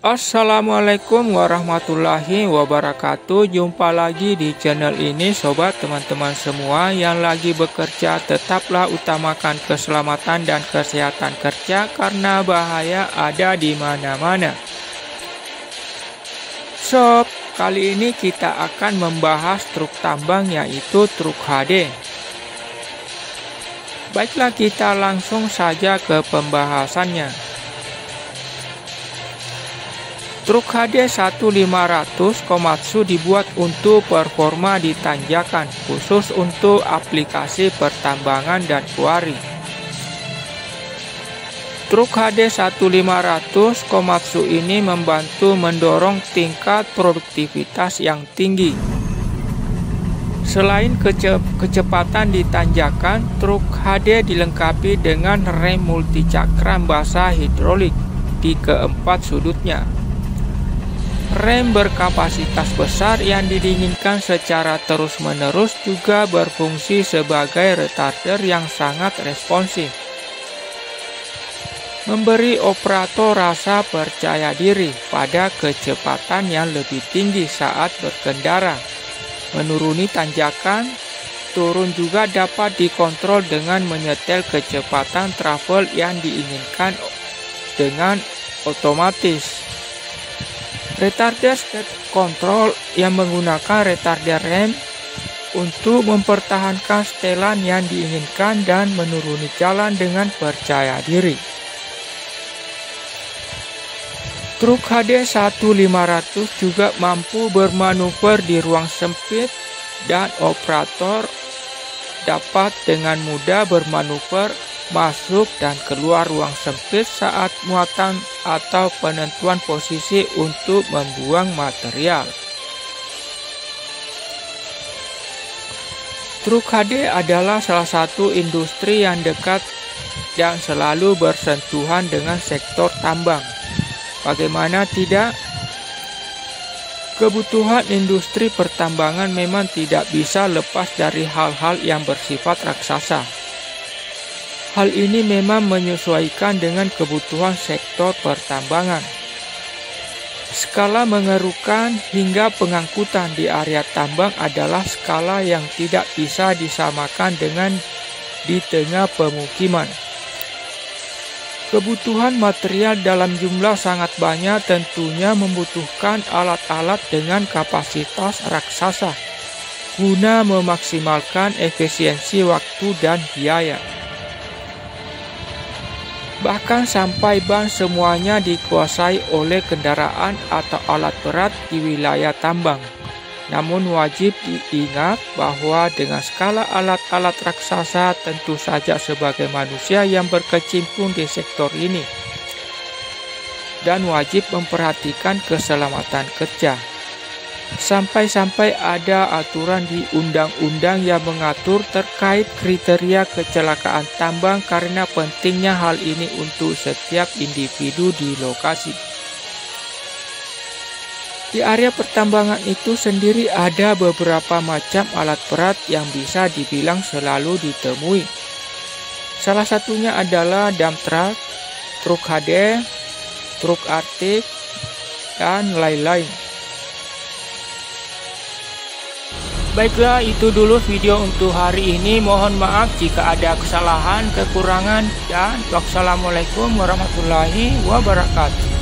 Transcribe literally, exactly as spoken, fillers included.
Assalamualaikum warahmatullahi wabarakatuh. Jumpa lagi di channel ini sobat, teman-teman semua yang lagi bekerja. Tetaplah utamakan keselamatan dan kesehatan kerja karena bahaya ada di mana-mana. Sob, kali ini kita akan membahas truk tambang, yaitu truk H D. Baiklah, kita langsung saja ke pembahasannya. Truk H D seribu lima ratus Komatsu dibuat untuk performa di tanjakan, khusus untuk aplikasi pertambangan dan kuari. Truk H D seribu lima ratus Komatsu ini membantu mendorong tingkat produktivitas yang tinggi. Selain kece kecepatan di tanjakan, truk H D dilengkapi dengan rem multicakram basah hidrolik di keempat sudutnya. Rem berkapasitas besar yang didinginkan secara terus-menerus juga berfungsi sebagai retarder yang sangat responsif, memberi operator rasa percaya diri pada kecepatan yang lebih tinggi saat berkendara. Menuruni tanjakan, turun juga dapat dikontrol dengan menyetel kecepatan travel yang diinginkan dengan otomatis. Retarder step control yang menggunakan retarder rem untuk mempertahankan setelan yang diinginkan dan menuruni jalan dengan percaya diri. Truk H D seribu lima ratus juga mampu bermanuver di ruang sempit dan operator dapat dengan mudah bermanuver masuk dan keluar ruang sempit saat muatan atau penentuan posisi untuk membuang material. Truk H D adalah salah satu industri yang dekat dan selalu bersentuhan dengan sektor tambang. Bagaimana tidak? Kebutuhan industri pertambangan memang tidak bisa lepas dari hal-hal yang bersifat raksasa. Hal ini memang menyesuaikan dengan kebutuhan sektor pertambangan. Skala mengerukan hingga pengangkutan di area tambang adalah skala yang tidak bisa disamakan dengan di tengah pemukiman. Kebutuhan material dalam jumlah sangat banyak tentunya membutuhkan alat-alat dengan kapasitas raksasa guna memaksimalkan efisiensi waktu dan biaya. Bahkan sampai ban semuanya dikuasai oleh kendaraan atau alat berat di wilayah tambang. Namun wajib diingat bahwa dengan skala alat-alat raksasa, tentu saja sebagai manusia yang berkecimpung di sektor ini, dan wajib memperhatikan keselamatan kerja. Sampai-sampai ada aturan di undang-undang yang mengatur terkait kriteria kecelakaan tambang karena pentingnya hal ini untuk setiap individu di lokasi. Di area pertambangan itu sendiri ada beberapa macam alat berat yang bisa dibilang selalu ditemui. Salah satunya adalah dump truck, truk H D, truk Arctic, dan lain-lain. Baiklah, itu dulu video untuk hari ini. Mohon maaf jika ada kesalahan, kekurangan, dan wassalamualaikum warahmatullahi wabarakatuh.